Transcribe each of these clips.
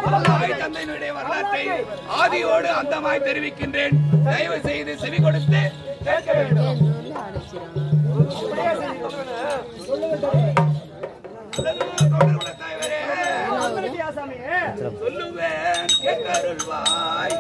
தந்தையினுடைய வரலாற்றை ஆதியோடு அந்தமாய் தெரிவிக்கின்றேன். தயவு செய்து செவி கொடுத்து கேட்க வேண்டும். சொல்லுவேன் கேட்டருள்வாய்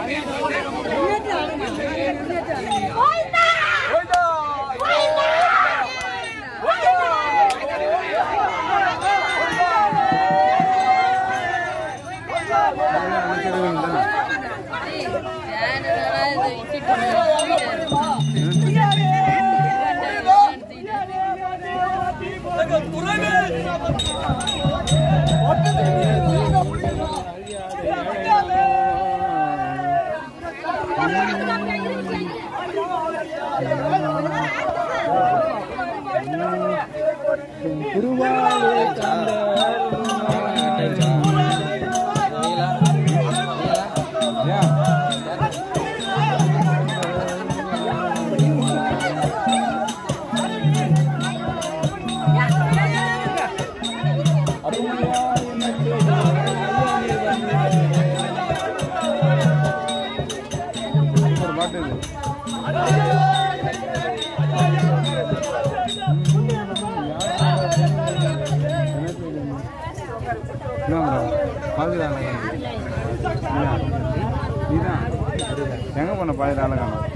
எங்க பண்ண பாதி ஆளை காணும்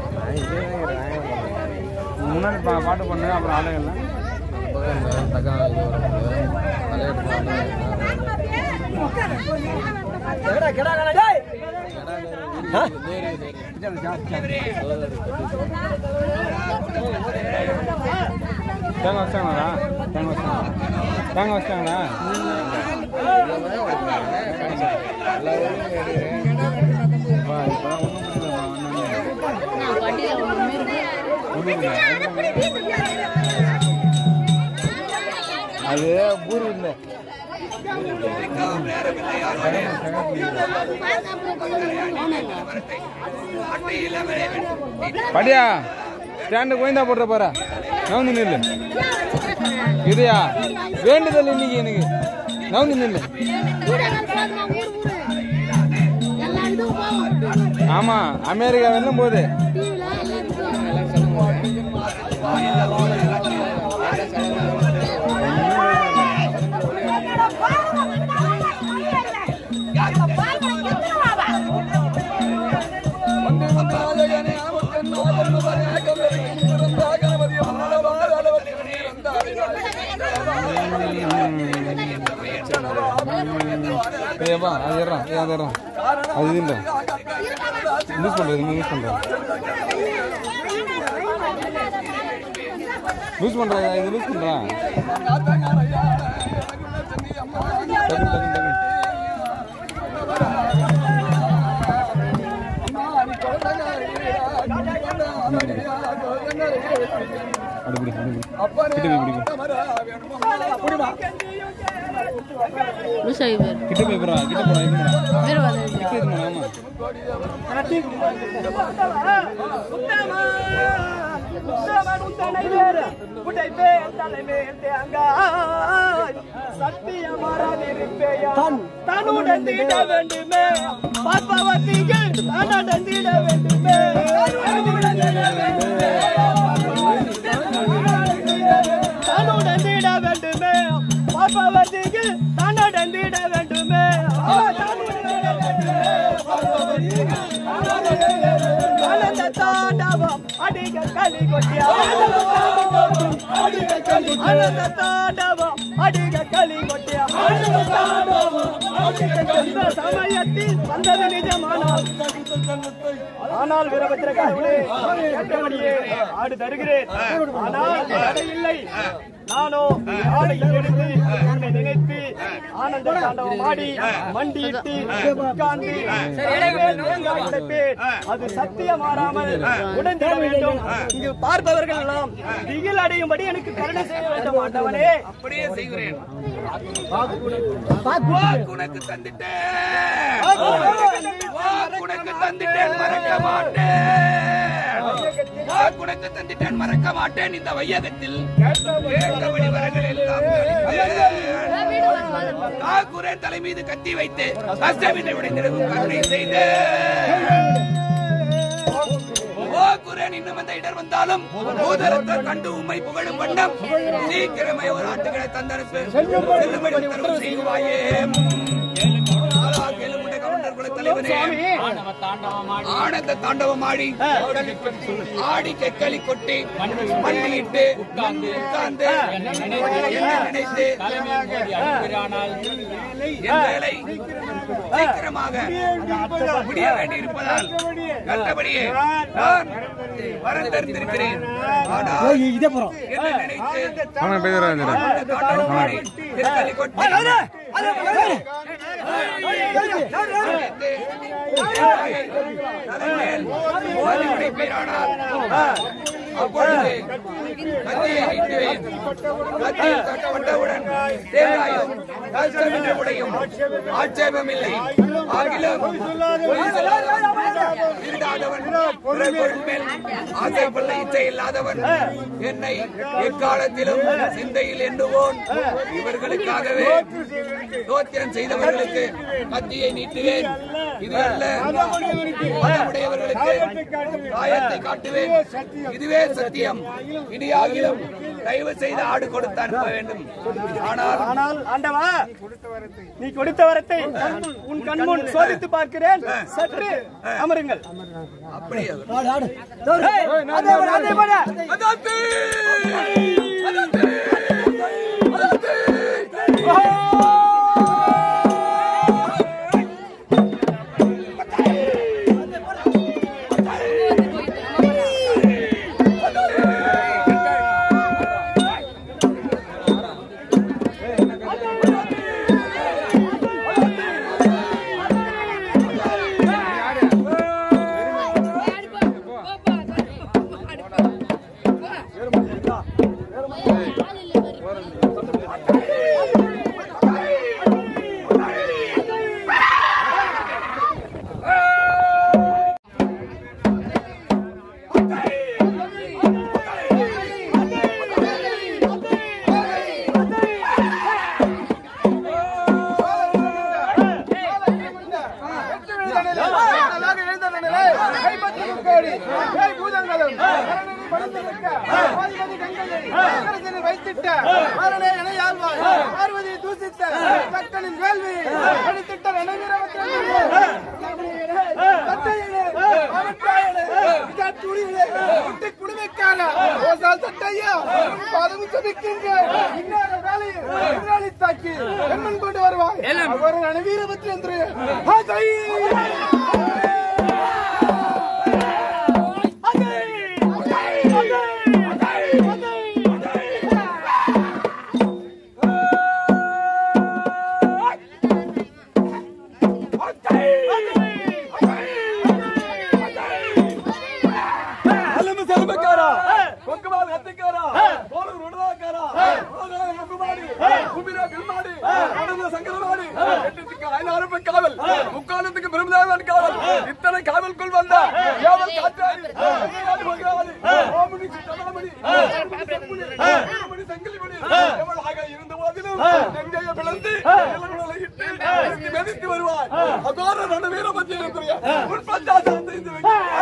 முன்னாடி பாட்டு பண்ண அப்புறம் ஆளுகள்லாம் தேங்காய் வச்சாங்களா தேங்காய் வச்சாங்களா அது பூரி இல்லை படியா ஸ்டாண்டு கோயந்தா போடுற பாரு நவுந்து நில்லு இதையா வேண்டுதல் இன்னைக்கு எனக்கு நவுந்து நில்லு ஆமா அமெரிக்கா வெல்லும் போது அது இல்லை யூஸ் பண்றது யூஸ் பண்றேன் லூஸ் பண்றா இது லூஸ் பண்றா கிட்ட போய் போறா கிட்ட போறா சமயத்தில் வந்தது நிஜமானால் ஆனால் வீரபத்திரகாரர்களே கேட்டபடியே ஆடு தருகிறேன். ஆனால் இல்லை, நானோ ஆடையில் எடுத்து உன்னை நினைத்து ஆனந்த தாண்டவம் ஆடி மண்டியிட்டு உட்கார்ந்து கிடைப்பேன். அது சத்தியம் மாறாமல் உடந்திட வேண்டும். இங்கு பார்ப்பவர்கள் எல்லாம் திகில் அடையும்படி எனக்கு கருணை செய்ய வேண்டும். ஆண்டவனே, அப்படியே செய்கிறேன். உனக்கு தந்துட்டேன், உனக்கு தந்துட்டேன், மறக்க மாட்டேன். உனக்கு தந்துட்டேன், மறக்க மாட்டேன். இந்த வையகத்தில் கேட்டபடி வரங்கள் எல்லாம் தாக்குரேன் தலை மீது கத்தி வைத்து அஷ்டமினை உடைந்திருக்கும் கருணை செய்து இன்னும் அந்த இடர் வந்தாலும் பூதரத்தை கண்டு உம்மை புகழும் வண்ணம் சீக்கிரமே ஒரு ஆட்டுகளை தந்தனுப்பு செய்வாயே. குல தலைவரே ஆனந்த தாண்டவமாடி ஆடி கெக்களி கொட்டி மண்டியிட்டு உட்கார்ந்து நினைத்து என் வேலை சீக்கிரமாக முடிய வேண்டியிருப்பதால் கண்டபடியே நான் வரம் தெரிந்திருக்கிறேன். ஆனால் என்ன நினைத்து தாண்டவமாடி கெக்களி கொட்டி அப்பொழுது கத்தியை நீட்டுவேன். கத்தி கட்டப்பட்டவுடன் தேங்காயும் உடையும் ஆட்சேபம் இல்லை. ஆகிலும் திருடாதவன் மேல் ஆசைப்பள்ள இச்சை இல்லாதவன் என்னை எக்காலத்திலும் சிந்தையில் எண்ணுவோன். இவர்களுக்காகவே தோத்திரம் செய்தவர்களுக்கு கத்தியை நீட்டுவேன். இது அல்ல உடையவர்களுக்கு காயத்தை காட்டுவேன். இதுவே சத்தியம். இனியாகிலும் தயவு செய்து ஆடு கொடுத்து அனுப்ப வேண்டும். ஆனால் ஆண்டவா, நீ கொடுத்த வரத்தை உன் கண்முன் சோதித்து பார்க்கிறேன். சற்று அமருங்கள். அப்படியே கொண்டு வருவாய். வீரபத்ரி என்று முக்காலத்துக்கு பிரம்மதாவன் காவல் இத்தனை காவல்குள் வந்த யாவல் காற்றாடி சங்கிலிமணி எவ்வளவாக இருந்த போதிலும் நெஞ்சையை பிளந்து மெதித்து வருவார். அதோட ரெண்டு வீரபத்திய உற்பத்தாசம் செய்து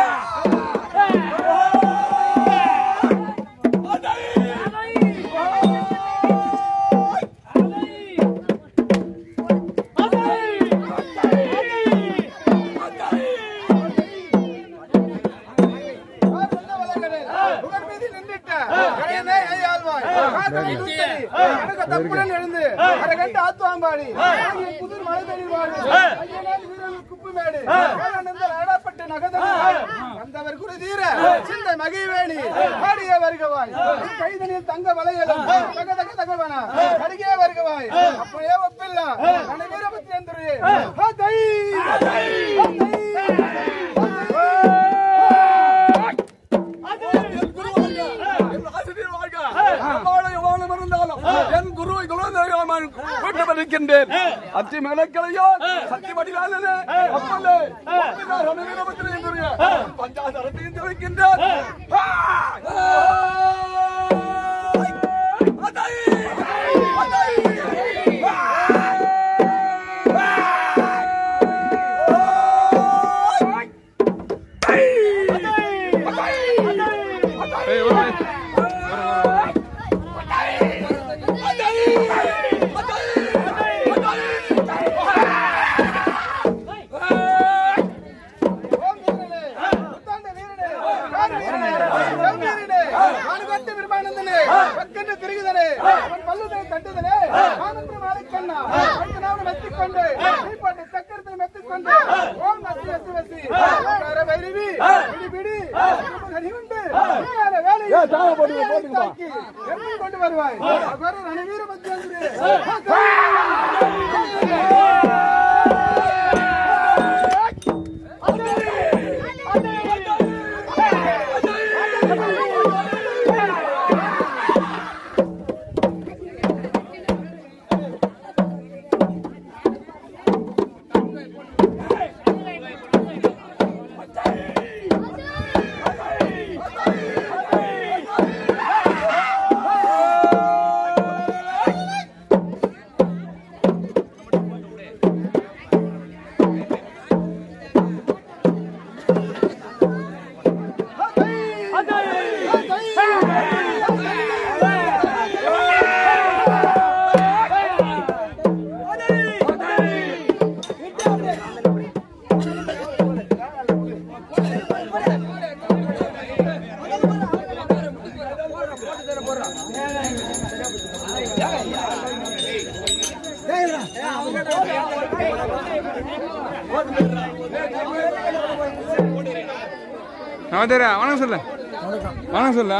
தப்புடன் எழுந்து அரகண்ட ஆத்துவாம்பாடி புதுர் மலை குப்புமேடு ஆடப்பட்ட நகதர் வந்தவர் குரு தீர சிந்தை மகிழ்வேணி பாடிய வருகவாய் கைதனில் தங்க வலைகளும் தகதக தகவனா அருகே வருகவாய் அப்படியே ஒப்பில்லா வீரபத்ரி என்று என் குருவை குலதெய்வமாக்கின்றேன். அத்தி மகளையோ சக்தி வடிவாளனே அப்பல்லே பஞ்சாசரத்தையும் துவைக்கின்றார். வைரவி பிடி பிடி கனி உண்டு வேலையை தாக்கி எப்படி கொண்டு வருவாய் அவர் ரணவீர மத்தியந்திரே நவதேரா வணக்கம் சொல்லு வணக்கம் சொல்லு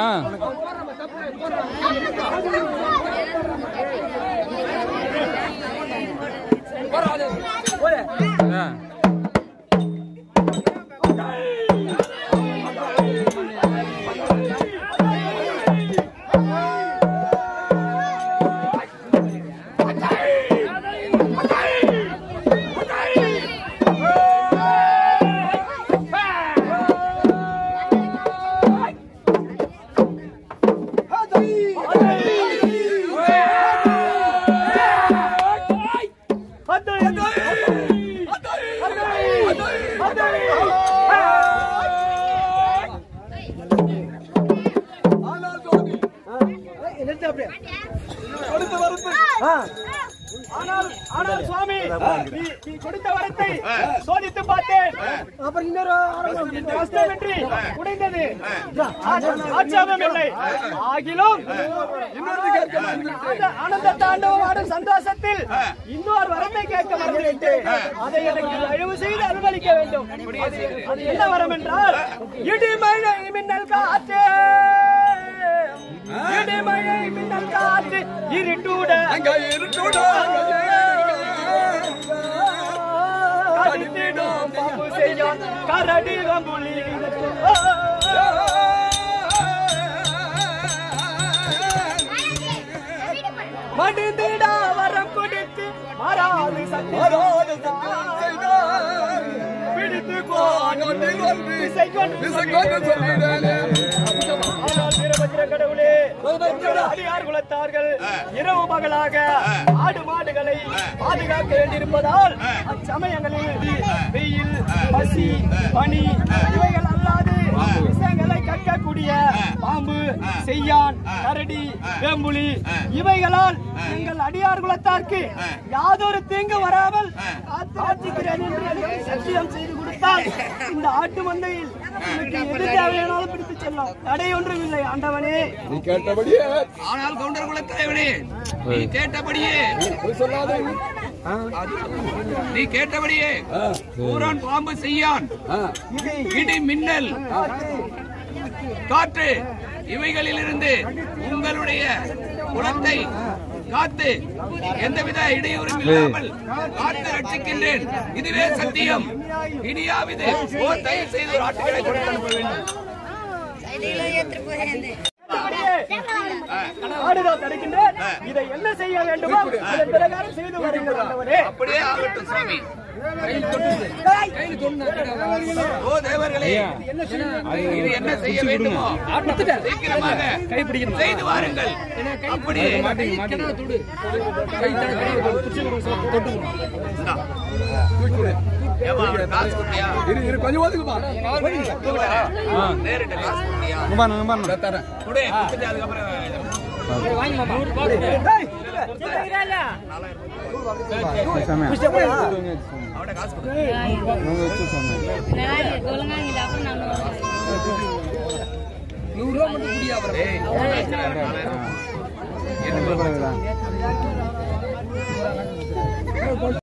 ஆனால் சுவாமி நீ கொடுத்த வரத்தை சோதித்து பார்த்தேன். அப்புறம் இன்னொரு கஷ்டமின்றி உடைந்தது. ஆட்சேபம் இல்லை. ஆகிலும் ஆனந்த தாண்டவம் ஆடும் சந்தோஷத்தில் இன்னொரு வரத்தை கேட்க மறந்துவிட்டேன். அதை எனக்கு தயவு செய்து அனுமதிக்க வேண்டும். அது என்ன வரம் என்றால் இடிமழை மின்னல் காற்றே இடிமழை மின்னல் காற்று இருட்டூட கடித்திடும் பாம்பு செய்யான் கரடி வம்புலி மடிந்திடா வரம் கொடுத்து மாறாது சக்தி பிடித்து கடவுளே அடியார் குலத்தார்கள் இரவு பகலாக ஆடு மாடுகளை பாதுகாக்க வேண்டியிருப்பதால் அச்சமயங்களில் வெயில் பசி பனி இவைகள் அல்லாது விஷயங்களை கற்கக்கூடிய பாம்பு செய்யான் கரடி வேம்புலி இவைகளால் எங்கள் அடியார் குலத்தார்க்கு யாதொரு தீங்கு வராமல் காத்துக்கிறேன் என்று சத்தியம் செய்து கொடுத்தால் இந்த ஆட்டு மந்தையில் எது தேவையானாலும் பிடித்து செல்லாம் தடை ஒன்றும் இல்லை. ஆண்டவனே நீ கேட்டபடியே ஆனால் கவுண்டர் குலத்தலைவனே நீ கேட்டபடியே நீ கேட்டபடியே ஊரான் பாம்பு செய்யான் இடி மின்னல் காற்று இவைகளிலிருந்து உங்களுடைய குலத்தை காத்து எந்தவித இடையூறும் இல்லாமல் காத்து ரட்சிக்கின்றேன். இதுவே சத்தியம். இனியாவது போர் தயவு செய்து ஒரு ஆட்டுகளை கொடுத்து அனுப்ப வேண்டும். இதை என்ன செய்ய வேண்டுமோ அதன் பிரகாரம் செய்து வருகிறேன். அப்படியே ஆகட்டும் சுவாமி. ஓ தேவர்களே, இது என்ன செய்ய வேண்டுமோ சீக்கிரமாக செய்து வாருங்கள். அப்படியே கொஞ்சம் ஒதுக்குமா நேரிட்ட காசு கொடுத்தியா? அவட காசு என்ன